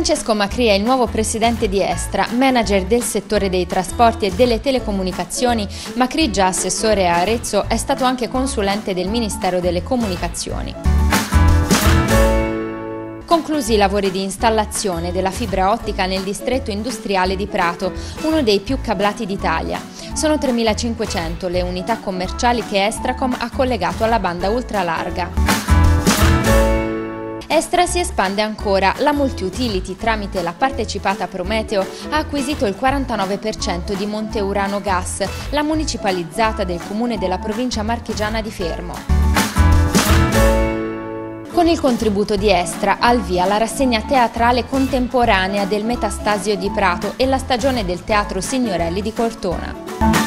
Francesco Macri è il nuovo presidente di Estra, manager del settore dei trasporti e delle telecomunicazioni. Macri, già assessore a Arezzo, è stato anche consulente del Ministero delle Comunicazioni. Conclusi i lavori di installazione della fibra ottica nel distretto industriale di Prato, uno dei più cablati d'Italia. Sono 3.500 le unità commerciali che Estracom ha collegato alla banda ultralarga. Estra si espande ancora. La multi-utility, tramite la partecipata Prometeo, ha acquisito il 49% di Monte Urano Gas, la municipalizzata del comune della provincia marchigiana di Fermo. Con il contributo di Estra, al via la rassegna teatrale contemporanea del Metastasio di Prato e la stagione del Teatro Signorelli di Cortona.